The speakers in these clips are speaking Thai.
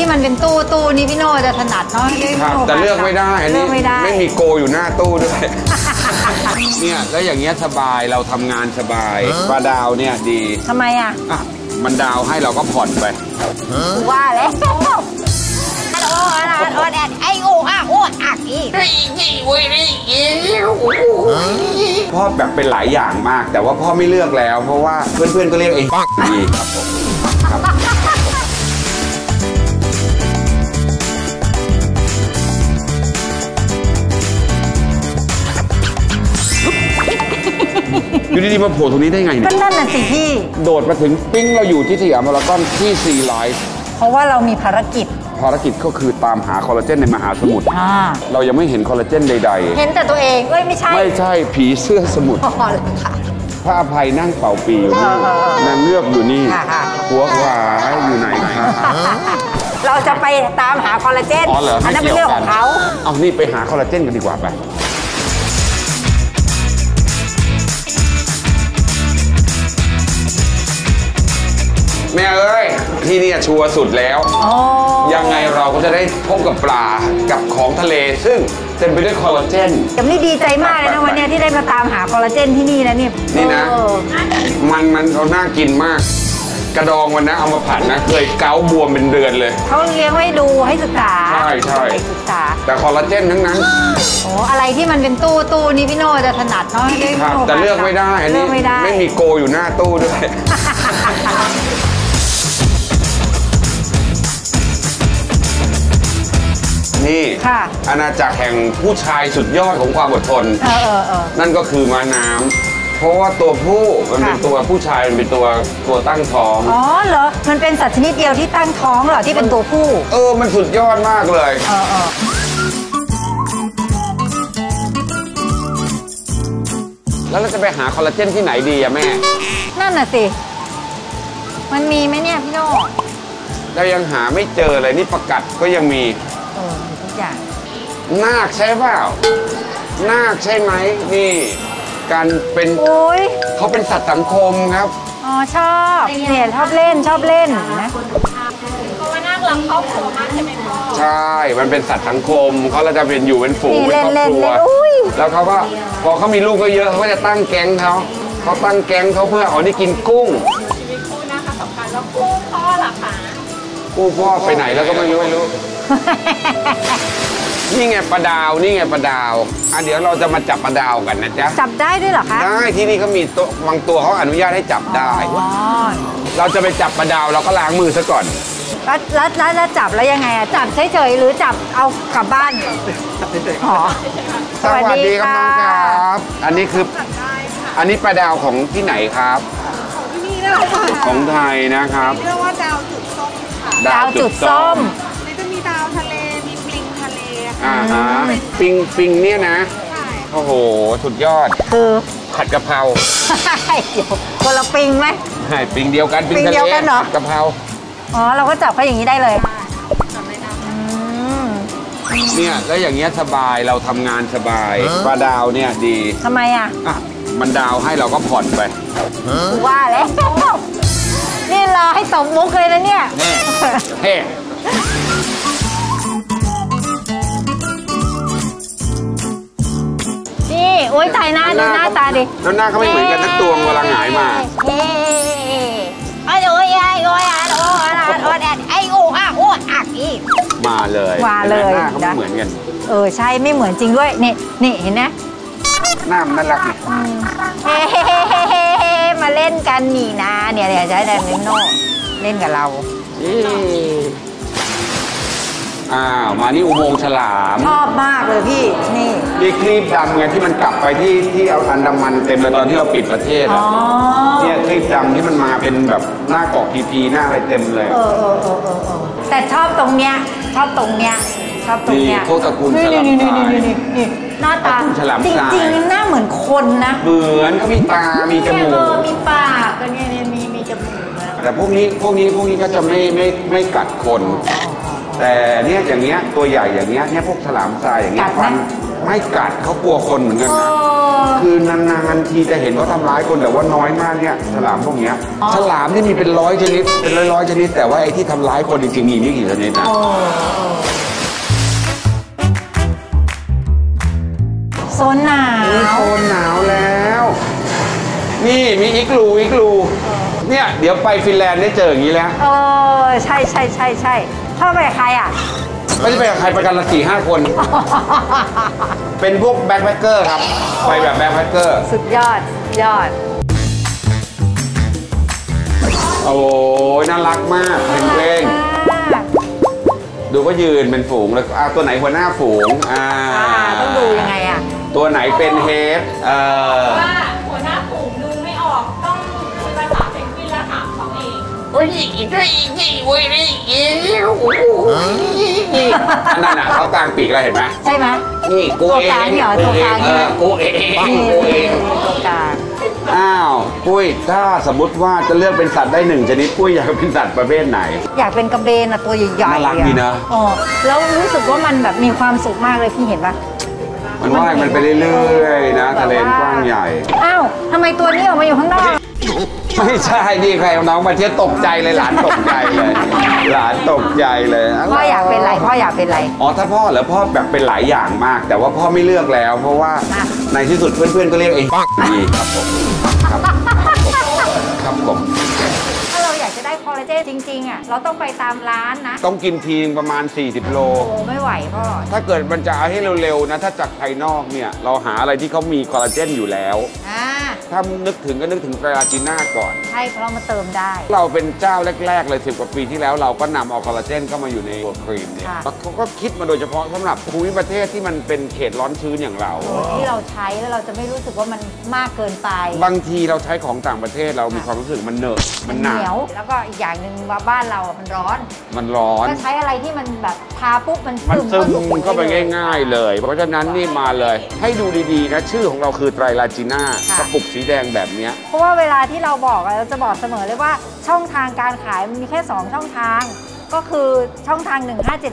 ที่มันเป็นตู้นี่พี่โน่จะถนัดเนาะครับแต่เลือกไม่ได้อันนี้ไม่มีโกอยู่หน้าตู้ด้วยเนี่ยแล้วอย่างเงี้ยสบายเราทำงานสบายปลาดาวเนี่ยดีทำไมอ่ะมันดาวให้เราก็ผ่อนไปว่าแล้วพ่อแบบเป็นหลายอย่างมากแต่ว่าพ่อไม่เลือกแล้วเพราะว่าเพื่อนๆก็เรียกเองดีครับผมอยู่ดีๆมาโผล่ตรงนี้ได้ไงเนี่ยก็นั่นน่ะสิพี่โดดมาถึงปิ้งเราอยู่ที่สยามพารากอนที่ซีไลฟ์เพราะว่าเรามีภารกิจก็คือตามหาคอลลาเจนในมหาสมุทรเรายังไม่เห็นคอลลาเจนใดๆเห็นแต่ตัวเองไม่ใช่ผีเสื้อสมุทรพระอภัยนั่งเป่าปีอยู่นี่นางเงือกอยู่นี่หัวขวาอยู่ไหนครับเราจะไปตามหาคอลลาเจนอันนั้นเป็นเรื่องของเขาเอานี่ไปหาคอลลาเจนกันดีกว่าไปแม่เอ้ยที่นี่ชัวร์สุดแล้วยังไงเราก็จะได้พบกับปลากับของทะเลซึ่งเต็มไปด้วยคอลลาเจนแต่นี่ดีใจมากเลยนะวันนี้ที่ได้มาตามหาคอลลาเจนที่นี่นะนี่นะมันเขาน่ากินมากกระดองวันนะเอามาผัดนะเคยเกาบวมเป็นเดือนเลยเขาเลี้ยงไว้ดูให้ศึกษาใช่ศึกษาแต่คอลลาเจนทั้งนั้นอะไรที่มันเป็นตู้นี่พี่โน่จะถนัดเนาะครับแต่เลือกไม่ได้อันนี้ไม่มีโกอยู่หน้าตู้ด้วยนี่อาณาจักรแห่งผู้ชายสุดยอดของความอดทนนั่นก็คือม้าน้ำเพราะว่าตัวผู้มันเป็นตัวผู้ชายมันเป็นตัวตั้งท้องเหรอมันเป็นสัตว์ชนิดเดียวที่ตั้งท้องเหรอที่เป็นตัวผู้มันสุดยอดมากเลยแล้วเราจะไปหาคอลลาเจนที่ไหนดีอะแม่นั่นน่ะสิมันมีไหมเนี่ยพี่โน่เรายังหาไม่เจอเลยนี่ประกัดก็ยังมีทุกอย่างนาคใช่เปล่านาคใช่ไหมนี่การเป็นเขาเป็นสัตว์สังคมครับชอบเนี่ยชอบเล่นนะเพราะว่านาครักครอบครัวมากใช่ไหมพ่อใช่มันเป็นสัตว์สังคมเขาจะเป็นอยู่เป็นฝูงเป็นครอบครัวแล้วเขาก็พอเขามีลูกก็เยอะเขาก็จะตั้งแก๊งเขาตั้งแก๊งเขาเพื่อนี่กินกุ้งชีวิตคู่นะคะสำคัญแล้วคู่พ่อล่ะคะคู่พ่อไปไหนแล้วก็ไม่รู้นี่ไงปลาดาวเดี๋ยวเราจะมาจับปลาดาวกันนะจ๊ะจับได้ด้วยเหรอคะได้ที่นี่เขามีตัวบางตัวเขาอนุญาตให้จับได้เราจะไปจับปลาดาวเราก็ล้างมือซะก่อนแล้วจับแล้วยังไงอะจับเฉยๆหรือจับเอากลับบ้านสวัสดีครับน้องครับอันนี้ปลาดาวของที่ไหนครับของที่นี่นะคะของไทยนะครับเรียกว่าดาวจุดส้มค่ะดาวจุดส้มจะมีดาวทะเลมีปลิงทะเลปิงเนี่ยนะโอ้โหสุดยอดคือผัดกะเพราคนละปิงไหมใช่ปิงเดียวกันปิงทะเลผัดกะเพราเราก็จับเขาอย่างนี้ได้เลยเนี่ยแล้วอย่างเงี้ยสบายเราทำงานสบายปลาดาวเนี่ยดีทำไมอ่ะมันดาวให้เราก็ผ่อนไปว่าแล้วนี่รอให้ตบมุกเลยนะเนี่ยเฮ้นี่โอ๊ยตายหน้าดูหน้าตาดิแล้วหน้าเขาไม่เหมือนกันทั้งตัวเวลาหงายมามาเลยหน้าเขาไม่เหมือนกันใช่ไม่เหมือนจริงด้วยนี่เห็นไหมหน้ามันน่ารักมาเล่นกันนี่นะเนี่ยใช้แดนนิโน่เล่นกับเรามานี่อุโมงค์ฉลามชอบมากเลยพี่นี่ครีบดำไงที่มันกลับไปที่เอาอันดามันเต็มเลยตอนที่เราปิดประเทศเนี่ยครีบดำที่มันมาเป็นแบบหน้าเกาะพีหน้าอะไรเต็มเลยแต่ชอบตรงเนี้ยพวกตระกูลฉลามทรายหน้าตาจริงๆหน้าเหมือนคนนะเหมือนก็มีตามีจมูกมีปากก็เนี่ยมีจมูกแต่พวกนี้ก็จะไม่กัดคนแต่เนี่ยอย่างเงี้ยตัวใหญ่อย่างเงี้ยเนี่ยพวกฉลามทรายอย่างเงี้ยฟันไม่กัดเขากลัวคนเหมือนกันนะคือนานๆทีจะเห็นเขาทำร้ายคนแต่ว่าน้อยมากเนี่ยฉลามพวกเนี้ยฉลามนี่มีเป็นร้อยชนิดเป็นร้อยชนิดแต่ว่าไอ้ที่ทำร้ายคนจริงๆมีไม่กี่ชนิดนะโซนหนาวโซนหนาวแล้วนี่มีอีกลูเนี่ยเดี๋ยวไปฟินแลนด์ได้เจออย่างนี้แล้วใช่พ่อไปกับใครอ่ะไม่ได้ไปกับใครไปกันละ4-5 คนเป็นพวกแบ็คแพคเกอร์ครับไปแบบแบ็คแพคเกอร์สุดยอดโอ้ยน่ารักมากเพลงดูก็ยืนเป็นฝูงแล้วตัวไหนหัวหน้าฝูงต้องดูยังไงอ่ะตัวไหนเป็นเฮดว่าหัวหน้าฝูงดูไม่ออกต้องคุยภาษาเพนกวินแล้วถามเขาเองนั่นน่ะเขากลางปีกอะไรเห็นไหมใช่ไหมนี่กูเองตัวกลางกูเองตัวกลางอ้าวปุ้ยถ้าสมมติว่าจะเลือกเป็นสัตว์ได้1 ชนิดปุ้ยอยากเป็นสัตว์ประเภทไหนอยากเป็นกระเบนตัวใหญ่ๆน่ารักดีนะแล้วรู้สึกว่ามันแบบมีความสุขมากเลยพี่เห็นปะมันว่ายมันไปเรื่อยๆนะทะเลกว้างใหญ่อ้าวทำไมตัวนี้ออกมาอยู่ข้างนอกไม่ใช่นี่ใครน้องมาเที่ยวตกใจเลยหลานตกใจเลยพ่ออยากเป็นไรถ้าพ่อเหรอพ่อแบบเป็นหลายอย่างมากแต่ว่าพ่อไม่เลือกแล้วเพราะว่าในที่สุดเพื่อนๆก็เรียกเองนี่ครับผมครับผมถ้าเราอยากจะได้คอลลาเจนจริงๆอ่ะเราต้องไปตามร้านนะต้องกินทีประมาณ40 โลโอ้ไม่ไหวพ่อถ้าเกิดมันจะเอาให้เร็วๆนะถ้าจากภายนอกเนี่ยเราหาอะไรที่เขามีคอลลาเจนอยู่แล้วถ้านึกถึงก็นึกถึงไตรลาจีน่าก่อนใช่เพราะเรามาเติมได้เราเป็นเจ้าแรกๆเลย10 กว่าปีที่แล้วเราก็นำเอาคอลลาเจนเข้ามาอยู่ในตัวครีมเนี่ยเขาก็คิดมาโดยเฉพาะสำหรับภูมิประเทศที่มันเป็นเขตร้อนชื้นอย่างเราที่เราใช้แล้วเราจะไม่รู้สึกว่ามันมากเกินไปบางทีเราใช้ของต่างประเทศเรามีความรู้สึกมันเหนอะมันหนาแล้วก็อีกอย่างหนึ่งว่าบ้านเรามันร้อนก็ใช้อะไรที่มันแบบทาปุ๊บมันซึมเข้าไปง่ายๆเลยเพราะฉะนั้นนี่มาเลยให้ดูดีๆนะชื่อของเราคือไตรลาจีน่ากระปุกสีแดงแบบนี้เพราะว่าเวลาที่เราบอกเราจะบอกเสมอเลยว่าช่องทางการขายมันมีแค่2 ช่องทางก็คือช่องทาง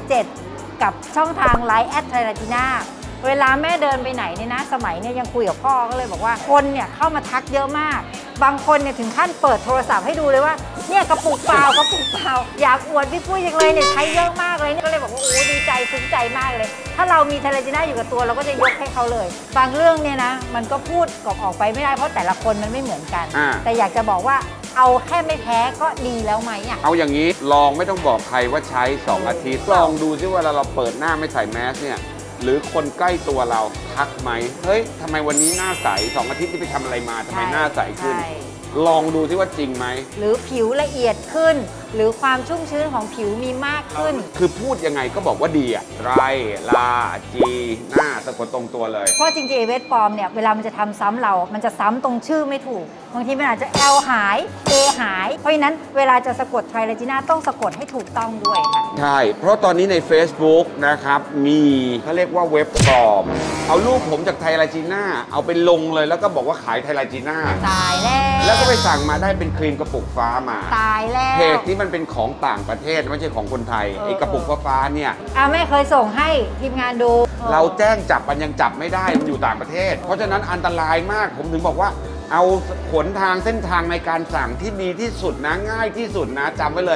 1577กับช่องทางไลน์แอดไทรลาจีน่าเวลาแม่เดินไปไหนเนี่ยนะสมัยเนี่ยยังคุยกับพ่อก็เลยบอกว่าคนเนี่ยเข้ามาทักเยอะมากบางคนเนี่ยถึงขั้นเปิดโทรศัพท์ให้ดูเลยว่าเนี่ยกระปุกเปล่าอยากอวดพี่ปุ้ยจังเลยเนี่ยใช้เยอะมากเลยเนี่ยก็เลยบอกว่าโอ้ดีใจซึ้งใจมากเลยถ้าเรามีไทรลาจีน่าอยู่กับตัวเราก็จะยกให้เขาเลยบางเรื่องเนี่ยนะมันก็พูดออกไปไม่ได้เพราะแต่ละคนมันไม่เหมือนกันแต่อยากจะบอกว่าเอาแค่ไม่แพ้ก็ดีแล้วไหมเอาอย่างนี้ลองไม่ต้องบอกใครว่าใช้2 อาทิตย์ลองดูซิว่าเราเปิดหน้าไม่ใส่แมสเนี่ยหรือคนใกล้ตัวเราทักไหมเฮ้ยทำไมวันนี้หน้าใส2 อาทิตย์ที่ไปทำอะไรมาทำไมหน้าใสขึ้นลองดูซิว่าจริงไหมหรือผิวละเอียดขึ้นหรือความชุ่มชื้นของผิวมีมากขึ้นคือพูดยังไงก็บอกว่าดีอะไรลาจีหน้าสะกดตรงตัวเลยเพราะจริงๆเวทปลอมเนี่ยเวลามันจะทำซ้ำเรามันจะซ้ำตรงชื่อไม่ถูกบางทีมันอาจจะ L หาย A หายเพราะฉะนั้นเวลาจะสะกดไทรลาจีน่าต้องสะกดให้ถูกต้องด้วยค่ะใช่เพราะตอนนี้ใน Facebook นะครับมีเขาเรียกว่าเว็บปลอมเอารูปผมจากไทรลาจีน่าเอาไปลงเลยแล้วก็บอกว่าขายไทรลาจีน่าตายแล้วก็ไปสั่งมาได้เป็นครีมกระปุกฟ้ามาตายแล้วเพจที่มันเป็นของต่างประเทศไม่ใช่ของคนไทยไอ้กระปุกฟ้าเนี่ยไม่เคยส่งให้ทีมงานดูเราแจ้งจับมันยังจับไม่ได้มันอยู่ต่างประเทศเพราะฉะนั้นอันตรายมากผมถึงบอกว่าเอาขนทางเส้นทางในการสั่งที่ดีที่สุดนะง่ายที่สุดนะจำไว้เลย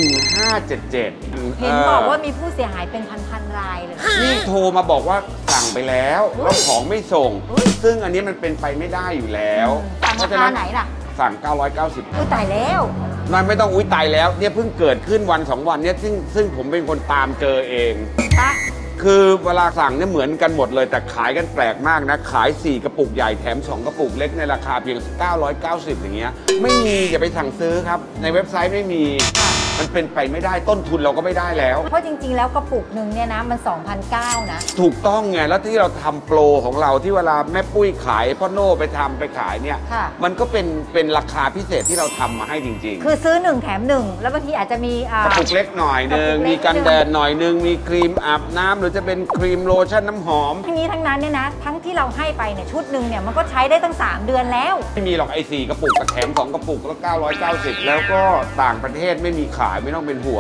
1577 เห็นบอกว่ามีผู้เสียหายเป็นพันรายเลยนี่โทรมาบอกว่าสั่งไปแล้วแล้วของไม่ส่งซึ่งอันนี้มันเป็นไปไม่ได้อยู่แล้วเพราะฉะนั้นไหนล่ะสั่ง990 อุ้ยตายแล้วนั่นไม่ต้องอุ้ยตายแล้วเนี่ยเพิ่งเกิดขึ้นวัน2 วันเนี่ยซึ่งผมเป็นคนตามเจอเองคือเวลาสั่งเนี่ยเหมือนกันหมดเลยแต่ขายกันแปลกมากนะขาย4 กระปุกใหญ่แถม2 กระปุกเล็กในราคาเพียง990อย่างเงี้ยไม่มีอย่าไปสั่งซื้อครับในเว็บไซต์ไม่มีมันเป็นไปไม่ได้ต้นทุนเราก็ไม่ได้แล้วเพราะจริงๆแล้วกระปุกหนึ่งเนี่ยนะมัน 2,900 นะถูกต้องไงแล้วที่เราทำโปรของเราที่เวลาแม่ปุ้ยขายพ่อโน่ไปทำไปขายเนี่ยมันก็เป็นราคาพิเศษที่เราทำมาให้จริงๆคือซื้อ1แถม1แล้วบางทีอาจจะมีกระปุกเล็กหน่อยนึงมีกันแดดหน่อยนึงมีครีมอาบน้ำหรือจะเป็นครีมโลชั่นน้ำหอมทั้งนี้ทั้งนั้นเนี่ยนะทั้งที่เราให้ไปเนี่ยชุดหนึ่งเนี่ยมันก็ใช้ได้ตั้ง3 เดือนแล้วไม่มีหรอกไอ้4 กระปุกกับแถม2 กระปุกแล้ว990แล้วก็ต่างประเทศไม่มีขายไม่ต้องเป็นห่วง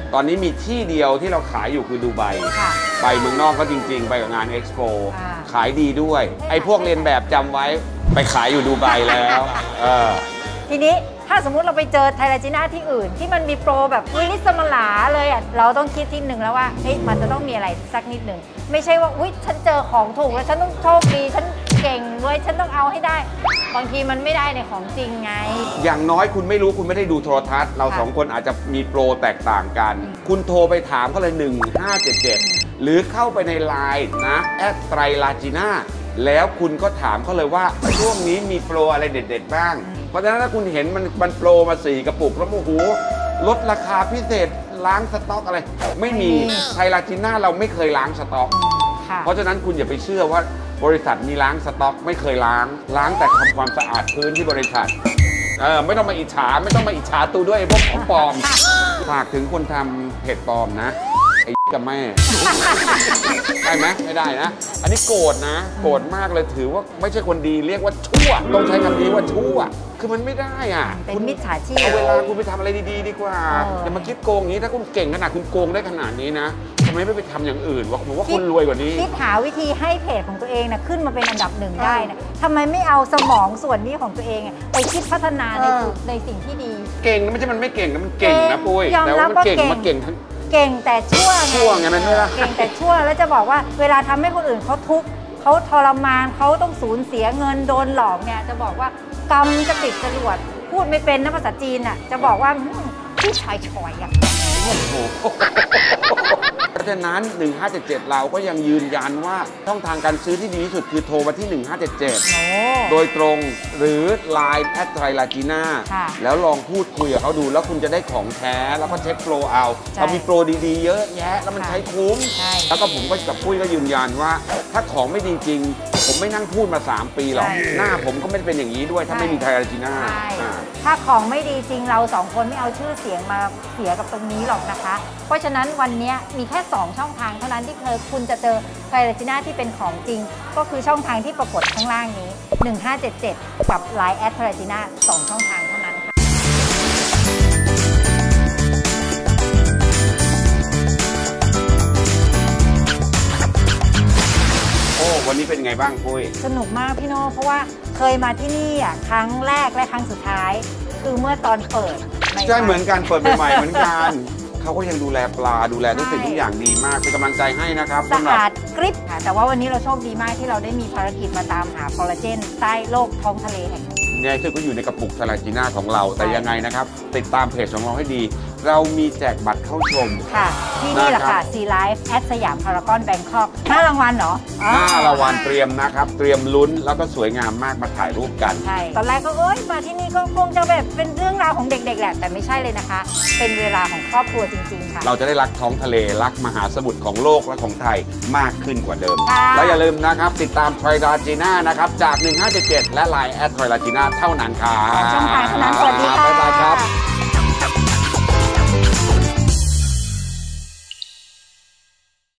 ตอนนี้มีที่เดียวที่เราขายอยู่คือดูไบค่ะไปเมืองนอกก็จริงๆ ไปกับงานเอ็กซ์โปอ่าขายดีด้วย ไอ้พวกเรียนแบบจำไว้ไปขายอยู่ดูไบแล้วทีนี้ถ้าสมมุติเราไปเจอไทลาจีน่าที่อื่นที่มันมีโปรแบบวิลิสมาลาเลยอ่ะเราต้องคิดทีหนึ่งแล้วว่าเฮ้ยมันจะต้องมีอะไรสักนิดหนึ่งไม่ใช่ว่าอุ๊ยฉันเจอของถูกแล้วฉันต้องโชคดีฉันเก่งเว้ยฉันต้องเอาให้ได้บางทีมันไม่ได้ในของจริงไงอย่างน้อยคุณไม่รู้คุณไม่ได้ดูโทรทัศน์เราสองคนอาจจะมีโปรแตกต่างกัน คุณโทรไปถามเขาเลย1577หรือเข้าไปในไลน์นะไตรลาจีน่าแล้วคุณก็ถามเขาเลยว่าช่วงนี้มีโปรอะไรเด็ดๆบ้างเพราะฉะนั้นถ้าคุณเห็นมันโปรมา4 กระปุกแล้วโอ้โหลดราคาพิเศษล้างสต็อกอะไรไม่มีไทลาจีน่าเราไม่เคยล้างสต็อกเพราะฉะนั้นคุณอย่าไปเชื่อว่าบริษัทมีล้างสต็อกไม่เคยล้างแต่ทำความสะอาดพื้นที่บริษัทไม่ต้องมาอิจฉาตูด้วยพวกของปลอมฝากถึงคนทำเพจปลอมนะไอ้กับแม่ได้ไหมไม่ได้นะอันนี้โกรธนะโกรธมากเลยถือว่าไม่ใช่คนดีเรียกว่าชั่วต้องใช้คำนี้ว่าชั่วคือมันไม่ได้อ่ะเป็นมิจฉาชีพเอาเวลาคุณไปทำอะไรดีๆดีกว่าอย่ามาคิดโกงอย่างนี้ถ้าคุณเก่งขนาดคุณโกงได้ขนาดนี้นะทำไมไม่ไปทำอย่างอื่นวะผมว่าคุณรวยกว่านี้คิดหาวิธีให้เพจของตัวเองนะขึ้นมาเป็นอันดับหนึ่งได้นะทำไมไม่เอาสมองส่วนนี้ของตัวเองไปคิดพัฒนาในสิ่งที่ดีเก่งนะไม่ใช่มันไม่เก่งนะมันเก่งนะปุ้ยแต่ว่ามันเก่งเก่งแต่ชั่วไงมันไม่เก่งแต่ชั่วแล้วจะบอกว่าเวลาทำให้คนอื่นเขาทุกข์เขาทรมานเขาต้องสูญเสียเงินโดนหลอกเนี่ยจะบอกว่ากรรมจะติดจรวดพูดไม่เป็นนะภาษาจีนอ่ะจะบอกว่าพี่ชอยอ่ะเพราะฉะนั้น1577เราก็ยังยืนยันว่าช่องทางการซื้อที่ดีที่สุดคือโทรมาที่1577โดยตรงหรือ Line @ ไทลาจีน่าแล้วลองพูดคุยกับเขาดูแล้วคุณจะได้ของแท้แล้วก็เช็คโปรเอาเรามีโปรดีๆเยอะแยะแล้วมันใช้คุ้มแล้วก็ผมก็กับปุ้ยก็ยืนยันว่าถ้าของไม่ดีจริงผมไม่นั่งพูดมา3 ปีหรอกหน้าผมก็ไม่ได้เป็นอย่างนี้ด้วยถ้าไม่มีไทลาจีน่าถ้าของไม่ดีจริงเรา2 คนไม่เอาชื่อเสียงมาเสียกับตรงนี้หรอกนะคะเพราะฉะนั้นวันนี้มีแค่2 ช่องทางเท่านั้นที่คุณจะเจอไทลาจีน่าที่เป็นของจริงก็คือช่องทางที่ปรากฏข้างล่างนี้1577กับ Line @ ไทลาจีน่า2 ช่องทางเท่านั้นค่ะวันนี้เป็นไงบ้างปุ้ยสนุกมากพี่โน่เพราะว่าเคยมาที่นี่อ่ะครั้งแรกและครั้งสุดท้ายคือเมื่อตอนเปิดใช่เหมือนกันเปิดใหม่ๆเหมือนกันเขาก็ยังดูแลปลาดูแลทุกสิ่งทุกอย่างดีมากเป็นกำลังใจให้นะครับสะอาดกริบค่ะแต่ว่าวันนี้เราโชคดีมากที่เราได้มีภารกิจมาตามหาคอลลาเจนใต้โลกท้องทะเลแห่งนี้เนี่ยซึ่งก็อยู่ในกระปุกไทลาจีน่าของเราแต่ยังไงนะครับติดตามเพจของเราให้ดีเรามีแจกบัตรเข้าชมค่ะที่นี่แหละค่ะ Sea Life @ สยามพารากอนแบงคอก5 รางวัลเหรอ 5 รางวัลเตรียมนะครับเตรียมลุ้นแล้วก็สวยงามมากมาถ่ายรูปกันใช่ตอนแรกก็มาที่นี่ก็คงจะแบบเป็นเรื่องราวของเด็กๆแหละแต่ไม่ใช่เลยนะคะเป็นเวลาของครอบครัวจริงๆค่ะเราจะได้รักท้องทะเลรักมหาสมุทรของโลกและของไทยมากขึ้นกว่าเดิมแล้วอย่าลืมนะครับติดตามไทลาจีน่านะครับจาก1577และ Line @ ไทลาจีน่าเท่านั้นครับช่องทางนั้นสวัสดีค่ะบ๊ายบายครับ